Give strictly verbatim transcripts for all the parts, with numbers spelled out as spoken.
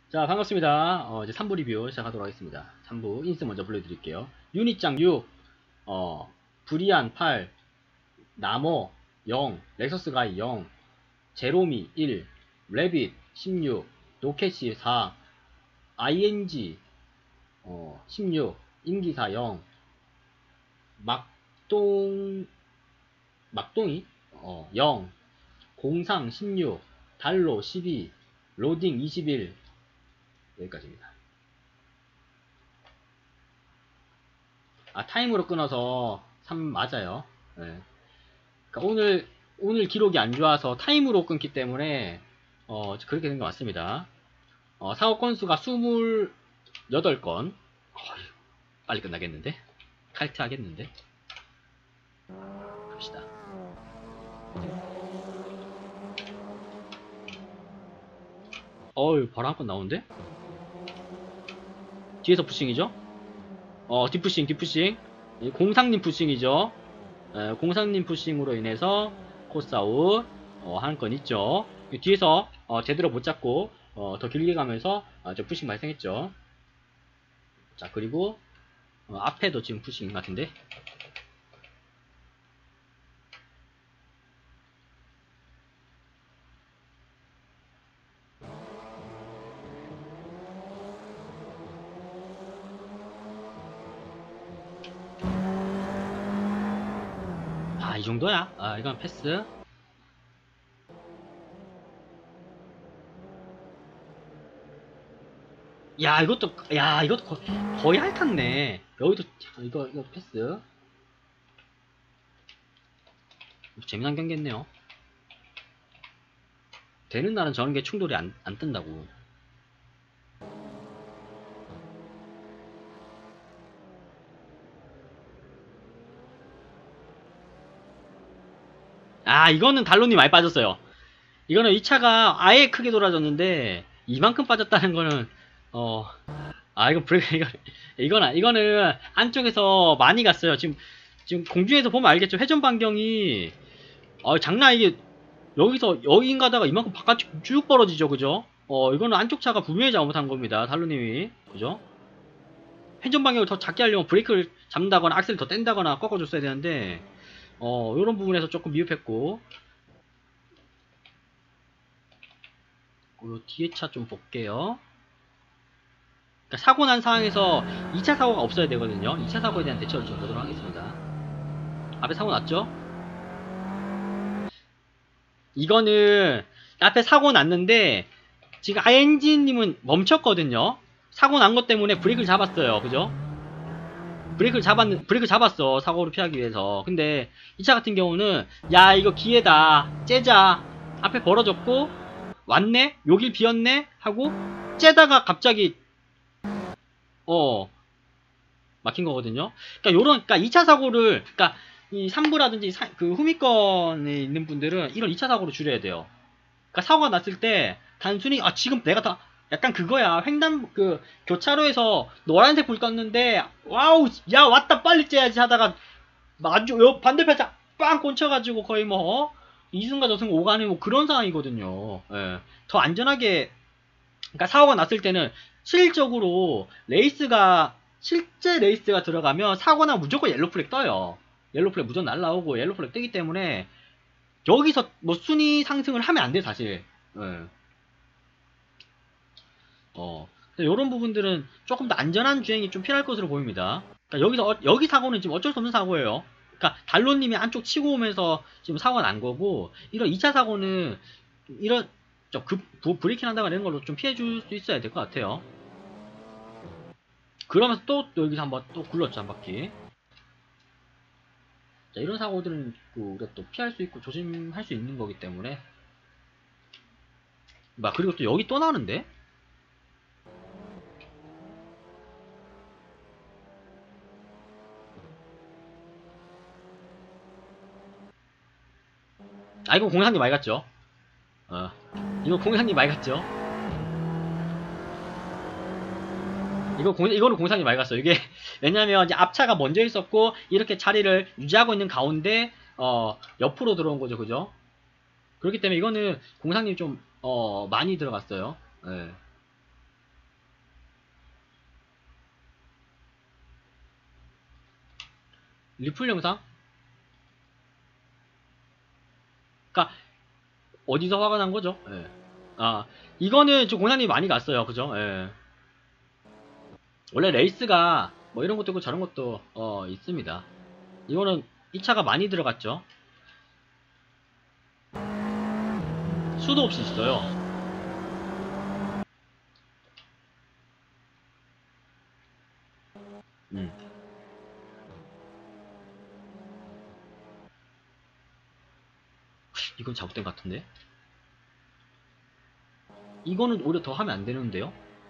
자, 반갑습니다. 어, 이제 삼 부 리뷰 시작하도록 하겠습니다. 삼 부 인스 먼저 불러드릴게요. 유닛장 육, 어, 브리안 팔, 나모 영, 렉서스 가이 영, 제로미 일, 레빗 십육, 노켓시 사, 아이엔지 어, 십육, 인기사 영, 막동, 막동이 어, 영, 공상 십육, 달로 십이, 로딩 이십일, 여기까지입니다. 아, 타임으로 끊어서 삼 맞아요. 네. 그러니까 오늘 오늘 기록이 안 좋아서 타임으로 끊기 때문에 어, 그렇게 된 것 같습니다. 어, 사고 건수가 이십팔 건. 어휴, 빨리 끝나겠는데? 칼트 하겠는데? 갑시다. 어휴, 바로 한 건 나오는데? 뒤에서 푸싱이죠? 어, 뒷푸싱, 뒷푸싱. 공상님 푸싱이죠? 에, 공상님 푸싱으로 인해서 코스아웃 어, 한 건 있죠. 뒤에서 어, 제대로 못 잡고 어, 더 길게 가면서 어, 저 푸싱 발생했죠. 자, 그리고 어, 앞에도 지금 푸싱 같은데. 아, 이 정도야? 아, 이건 패스. 야, 이것도, 야, 이것도 거, 거의 핥았네. 여기도, 이거, 이거 패스. 재미난 경기했네요. 되는 날은 저런 게 충돌이 안, 안 뜬다고. 아, 이거는 달론이 많이 빠졌어요. 이거는 이 차가 아예 크게 돌아졌는데, 이만큼 빠졌다는 거는, 어, 아, 이건 브레이크, 이거, 이거는, 이거는 안쪽에서 많이 갔어요. 지금, 지금 공중에서 보면 알겠죠? 회전 반경이, 어, 장난 이게, 여기서, 여긴 가다가 이만큼 바깥쪽 쭉 벌어지죠, 그죠? 어, 이거는 안쪽 차가 분명히 잘못한 겁니다. 달로님이. 그죠? 회전 방향을 더 작게 하려면 브레이크를 잡는다거나 악셀을 더 뗀다거나 꺾어줬어야 되는데, 어, 요런 부분에서 조금 미흡했고, 요 뒤에 차 좀 볼게요. 그러니까 사고 난 상황에서 이 차 사고가 없어야 되거든요. 이 차 사고에 대한 대처를 좀 보도록 하겠습니다. 앞에 사고 났죠? 이거는 앞에 사고 났는데 지금 아이엔지님은 멈췄거든요. 사고 난 것 때문에 브레이크를 잡았어요. 그죠? 브레이크를 잡았, 브레이크 잡았어. 사고를 피하기 위해서. 근데 이 차 같은 경우는 야, 이거 기회다. 째자. 앞에 벌어졌고 왔네? 여길 비었네? 하고 째다가 갑자기 어 막힌 거거든요. 그러니까 요런, 그러니까 이 차 사고를, 그러니까 이 삼 부라든지 사, 그 후미권에 있는 분들은 이런 이 차 사고를 줄여야 돼요. 그러니까 사고가 났을 때 단순히 아 지금 내가 다 약간 그거야. 횡단 그 교차로에서 노란색 불 껐는데 와우 야 왔다 빨리 째야지 하다가 마주 요 반대편 빵 꽂혀가지고 거의 뭐 어? 이승과 저승 오가는 뭐 그런 상황이거든요. 예. 더 안전하게, 그러니까 사고가 났을 때는 실질적으로 레이스가 실제 레이스가 들어가면 사고나 무조건 옐로 플렉 떠요. 옐로 플렉 무조건 날라오고 옐로 플렉 뜨기 때문에 여기서 뭐 순위 상승을 하면 안 돼 사실. 예. 어. 이런 부분들은 조금 더 안전한 주행이 좀 필요할 것으로 보입니다. 그러니까 여기서 어, 여기 사고는 지금 어쩔 수 없는 사고예요. 그러니까 달로님이 안쪽 치고 오면서 지금 사고가 난 거고, 이런 이 차 사고는 이런 급 브레이킹 한다거나 이런 걸로 좀 피해 줄 수 있어야 될 것 같아요. 그러면서 또 여기서 한번 또 굴렀죠, 한 바퀴. 자, 이런 사고들은 우리가 또 피할 수 있고 조심할 수 있는 거기 때문에. 막 그리고 또 여기 또 나오는데? 아, 이거 공상님 많이 갔죠? 어. 이거 공상님 많이 갔죠? 이거 공, 이거는 공상이 많이 갔어요. 이게, 왜냐면, 이제 앞차가 먼저 있었고, 이렇게 자리를 유지하고 있는 가운데, 어, 옆으로 들어온 거죠. 그죠? 그렇기 때문에 이거는 공상님 좀, 어, 많이 들어갔어요. 예. 리플 영상? 그니까 어디서 화가 난 거죠? 예. 아, 이거는 좀 고난이 많이 갔어요. 그죠? 예. 원래 레이스가 뭐 이런 것도 있고 저런 것도 어 있습니다. 이거는 이 차가 많이 들어갔죠. 수도 없이 있어요. 음. 이건 잘못된 것 같은데? 이거는 오히려 더 하면 안 되는데요?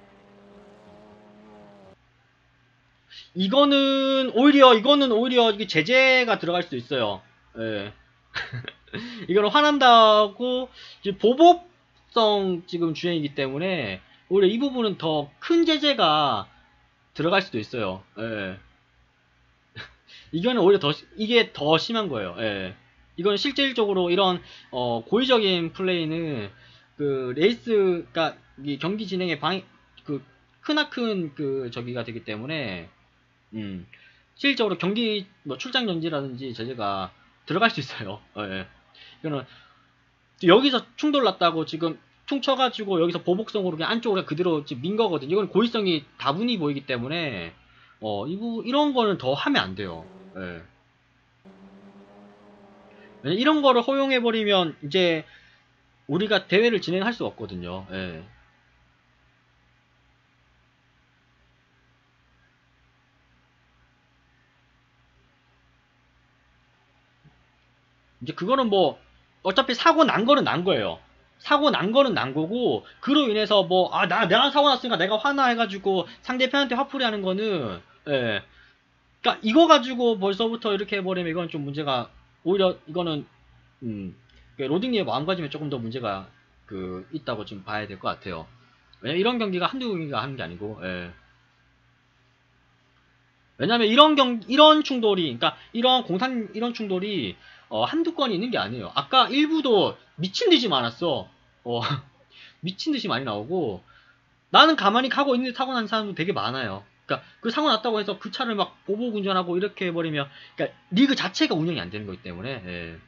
이거는 오히려 이거는 오히려 이게 제재가 들어갈 수도 있어요. 예. 이거는 화난다고 이제 보복성 지금 주행이기 때문에 오히려 이 부분은 더 큰 제재가 들어갈 수도 있어요. 예. 이거는 오히려 더 이게 더 심한 거예요. 예. 이건 실질적으로 이런 어, 고의적인 플레이는 그 레이스가 이 경기 진행에 방 그 크나큰 그 저기가 되기 때문에 음 실질적으로 경기 뭐 출장 정지라든지 제재가 들어갈 수 있어요. 예. 이거는 여기서 충돌 났다고 지금 퉁쳐가지고 여기서 보복성으로 그냥 안쪽으로 그대로 민 거거든요. 이건 고의성이 다분히 보이기 때문에 어 이부 이런 거는 더 하면 안 돼요. 예. 왜냐면 이런 거를 허용해버리면 이제 우리가 대회를 진행할 수 없거든요. 예. 이제 그거는 뭐 어차피 사고 난 거는 난 거예요. 사고 난 거는 난 거고 그로 인해서 뭐 아 나 내가 사고 났으니까 내가 화나 해가지고 상대편한테 화풀이 하는 거는 예. 그러니까 이거 가지고 벌써부터 이렇게 해버리면 이건 좀 문제가 오히려 이거는 음 그러니까 로딩님의 마음가짐에 조금 더 문제가 그 있다고 좀 봐야 될 것 같아요. 왜냐면 이런 경기가 한두 경기가 하는 게 아니고 예. 왜냐면 이런 경 이런 충돌이 그러니까 이런 공산 이런 충돌이 어, 한두 건이 있는 게 아니에요. 아까 일부도 미친 듯이 많았어. 어, 미친 듯이 많이 나오고 나는 가만히 가고 있는데 타고 난 사람도 되게 많아요. 그러니까 그 사고 났다고 해서 그 차를 막 보복 운전하고 이렇게 해버리면 그러니까 리그 자체가 운영이 안 되는 거기 때문에 예.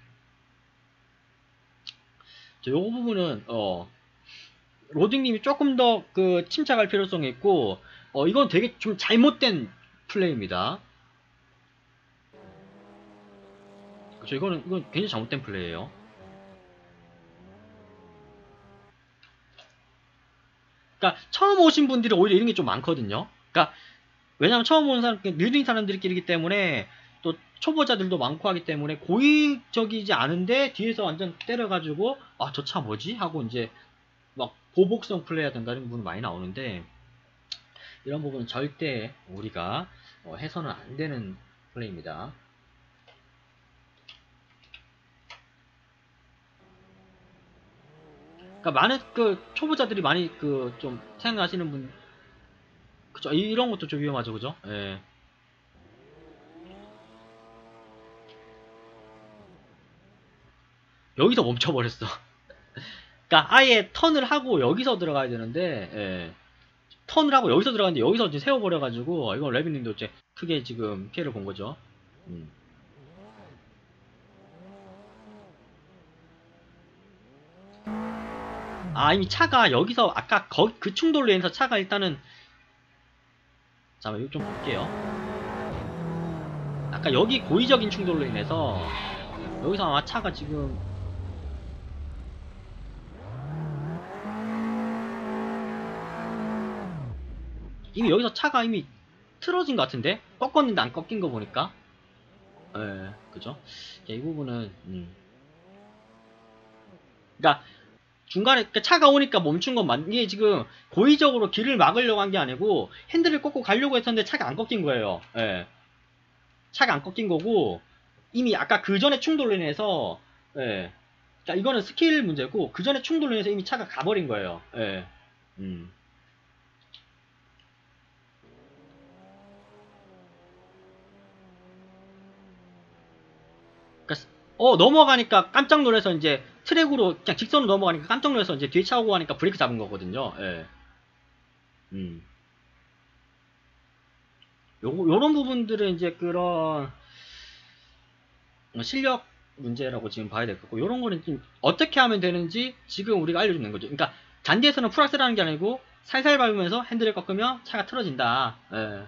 저 요거 부분은 어 로딩님이 조금 더 그 침착할 필요성이 있고 어 이건 되게 좀 잘못된 플레이입니다. 그렇죠. 이거는 이건 굉장히 잘못된 플레이예요. 그러니까 처음 오신 분들이 오히려 이런 게 좀 많거든요. 그러니까 왜냐면 처음 오는 사람, 느린 사람들끼리기 때문에 또 초보자들도 많고 하기 때문에 고의적이지 않은데 뒤에서 완전 때려가지고 아 저 차 뭐지? 하고 이제 막 보복성 플레이가 된다는 부분 많이 나오는데 이런 부분은 절대 우리가 어, 해서는 안 되는 플레이입니다. 그러니까 많은 그 초보자들이 많이 그 좀 생각하시는 분 그죠? 이런 것도 좀 위험하죠, 그죠? 예. 여기서 멈춰버렸어. 그러니까 아예 턴을 하고 여기서 들어가야 되는데 예. 턴을 하고 여기서 들어갔는데 여기서 이제 세워버려가지고 이건 레비님도 이제 크게 지금 피해를 본 거죠. 음. 아 이미 차가 여기서 아까 거, 그 충돌로 인해서 차가 일단은 잠깐만 이거 좀 볼게요. 아까 여기 고의적인 충돌로 인해서 여기서 아마 차가 지금 이미 여기서 차가 이미 틀어진 것 같은데 꺾었는데 안 꺾인 거 보니까 예 그죠? 이 부분은 음. 그러니까 중간에 그러니까 차가 오니까 멈춘 건 맞, 이게 지금 고의적으로 길을 막으려고 한 게 아니고 핸들을 꺾고 가려고 했었는데 차가 안 꺾인 거예요. 예. 차가 안 꺾인 거고 이미 아까 그 전에 충돌로 인해서 예. 그러니까 이거는 스킬 문제고 그 전에 충돌로 인해서 이미 차가 가버린 거예요. 예. 음. 그러니까 어 넘어가니까 깜짝 놀라서 이제 트랙으로 그냥 직선으로 넘어가니까 깜짝 놀라서 이제 뒤에 차 오고 가니까 브레이크 잡은 거거든요. 예. 음. 요, 요런 부분들은 이제 그런 실력 문제라고 지금 봐야 될 거고, 요런 거는 좀 어떻게 하면 되는지 지금 우리가 알려주는 거죠. 그러니까 잔디에서는 풀악셀하는 게 아니고 살살 밟으면서 핸들을 꺾으면 차가 틀어진다. 예.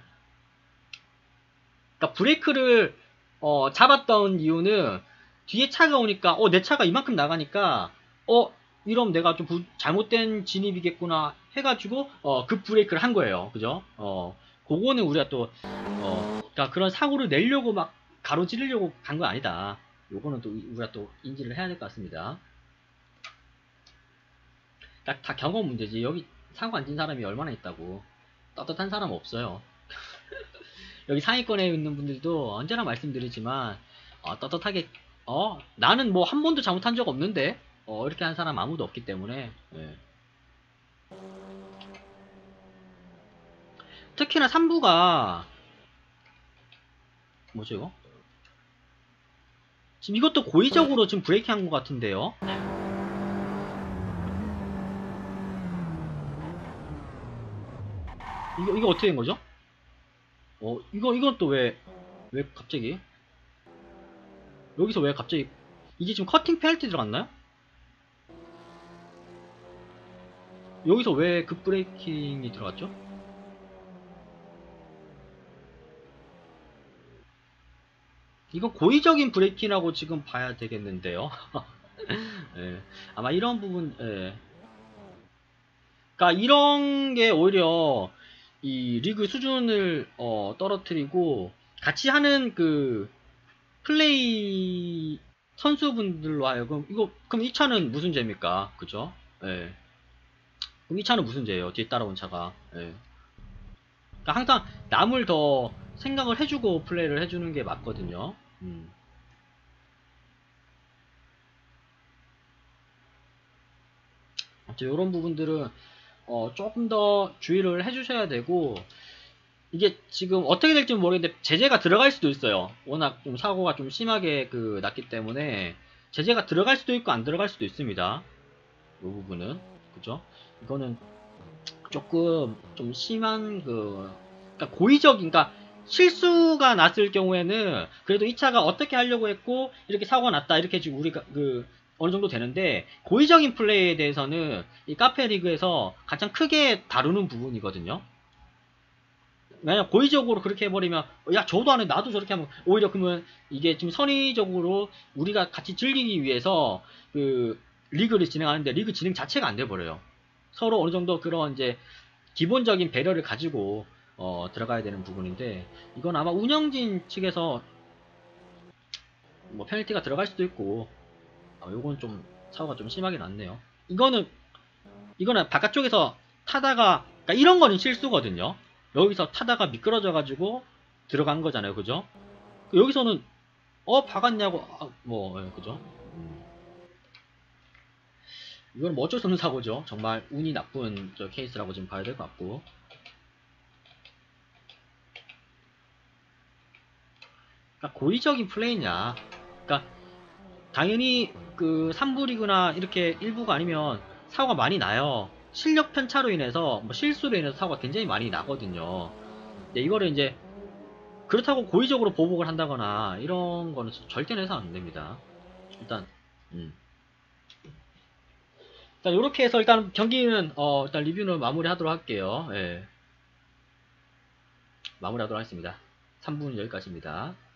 그러니까 브레이크를 어, 잡았던 이유는 뒤에 차가 오니까 어, 내 차가 이만큼 나가니까 어, 이러면 내가 좀 부, 잘못된 진입이겠구나 해가지고 어, 급 브레이크를 한 거예요. 그죠? 어, 그거는 우리가 또 어, 그러니까 그런 사고를 내려고 막 가로지르려고 간 거 아니다. 요거는 또 우리가 또 인지를 해야 될 것 같습니다. 딱 다 경험 문제지. 여기 사고 안 친 사람이 얼마나 있다고. 떳떳한 사람 없어요. 여기 상위권에 있는 분들도 언제나 말씀드리지만 어, 떳떳하게 어 나는 뭐 한 번도 잘못한 적 없는데 어, 이렇게 한 사람 아무도 없기 때문에 예. 특히나 삼 부가 뭐죠 이거? 지금 이것도 고의적으로 지금 브레이킹 한 것 같은데요. 이거 이거 어떻게 된 거죠? 어 이거 이건 또 왜 왜 갑자기 여기서 왜 갑자기 이게 지금 커팅 페널티 들어갔나요? 여기서 왜 급 브레이킹이 들어갔죠? 이건 고의적인 브레이킹이라고 지금 봐야 되겠는데요. 예, 아마 이런 부분, 예. 그러니까 이런 게 오히려 이 리그 수준을 어, 떨어뜨리고 같이 하는 그 플레이 선수분들로 하여금 이거 그럼 이 차는 무슨 죄입니까? 그죠? 예. 그럼 이 차는 무슨 죄예요? 뒤에 따라온 차가. 예. 그러니까 항상 남을 더 생각을 해주고 플레이를 해주는 게 맞거든요. 음. 아무튼 이런 부분들은 어, 조금 더 주의를 해주셔야 되고 이게 지금 어떻게 될지 모르겠는데 제재가 들어갈 수도 있어요. 워낙 좀 사고가 좀 심하게 그 났기 때문에 제재가 들어갈 수도 있고 안 들어갈 수도 있습니다. 이 부분은 그죠? 이거는 조금 좀 심한 그 그러니까 고의적인 그러니까 실수가 났을 경우에는 그래도 이 차가 어떻게 하려고 했고 이렇게 사고가 났다 이렇게 지금 우리가 그 어느 정도 되는데 고의적인 플레이에 대해서는 이 카페 리그에서 가장 크게 다루는 부분이거든요. 만약 고의적으로 그렇게 해버리면 야 저도 안 해 나도 저렇게 하면 오히려 그러면 이게 좀 선의적으로 우리가 같이 즐기기 위해서 그 리그를 진행하는데 리그 진행 자체가 안 돼버려요. 서로 어느 정도 그런 이제 기본적인 배려를 가지고 어, 들어가야 되는 부분인데 이건 아마 운영진 측에서 뭐 페널티가 들어갈 수도 있고 어, 요건 좀 사고가 좀 심하게 났네요. 이거는 이거는 바깥쪽에서 타다가 그러니까 이런 거는 실수거든요. 여기서 타다가 미끄러져 가지고 들어간 거잖아요. 그죠? 여기서는 어 박았냐고 아, 뭐 예, 그죠? 음. 이건 뭐 어쩔 수 없는 사고죠. 정말 운이 나쁜 저 케이스라고 지금 봐야 될 것 같고. 그러니까 고의적인 플레이냐. 그러니까 당연히 그 삼 부 리그나 이렇게 일 부가 아니면 사고가 많이 나요. 실력 편차로 인해서 뭐 실수로 인해서 사고가 굉장히 많이 나거든요. 근데 이거를 이제 그렇다고 고의적으로 보복을 한다거나 이런 거는 절대 해서 안 됩니다. 일단 음. 일단 이렇게 해서 일단 경기는 어 일단 리뷰는 마무리하도록 할게요. 예. 마무리하도록 하겠습니다. 삼 부는 여기까지입니다.